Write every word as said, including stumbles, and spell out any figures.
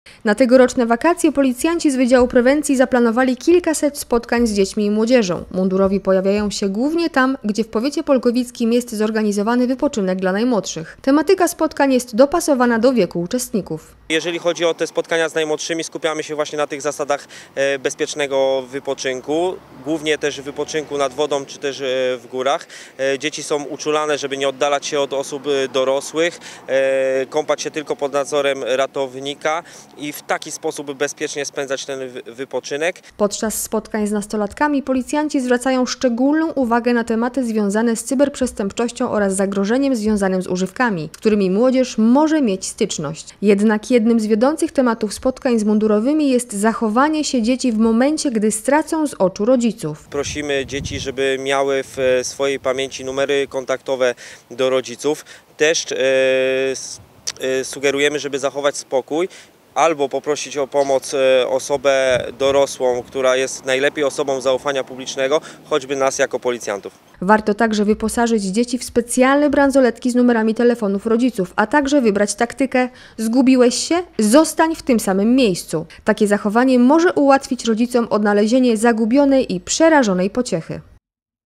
Na tegoroczne wakacje policjanci z Wydziału Prewencji zaplanowali kilkaset spotkań z dziećmi i młodzieżą. Mundurowi pojawiają się głównie tam, gdzie w powiecie polkowickim jest zorganizowany wypoczynek dla najmłodszych. Tematyka spotkań jest dopasowana do wieku uczestników. Jeżeli chodzi o te spotkania z najmłodszymi, skupiamy się właśnie na tych zasadach bezpiecznego wypoczynku, głównie też wypoczynku nad wodą czy też w górach. Dzieci są uczulane, żeby nie oddalać się od osób dorosłych, kąpać się tylko pod nadzorem ratownika i w taki sposób bezpiecznie spędzać ten wypoczynek. Podczas spotkań z nastolatkami policjanci zwracają szczególną uwagę na tematy związane z cyberprzestępczością oraz zagrożeniem związanym z używkami, z którymi młodzież może mieć styczność. Jednak jednym z wiodących tematów spotkań z mundurowymi jest zachowanie się dzieci w momencie, gdy stracą z oczu rodziców. Prosimy dzieci, żeby miały w swojej pamięci numery kontaktowe do rodziców. Też e, e, sugerujemy, żeby zachować spokój, albo poprosić o pomoc osobę dorosłą, która jest najlepiej osobą zaufania publicznego, choćby nas jako policjantów. Warto także wyposażyć dzieci w specjalne bransoletki z numerami telefonów rodziców, a także wybrać taktykę „zgubiłeś się? Zostań w tym samym miejscu”. Takie zachowanie może ułatwić rodzicom odnalezienie zagubionej i przerażonej pociechy.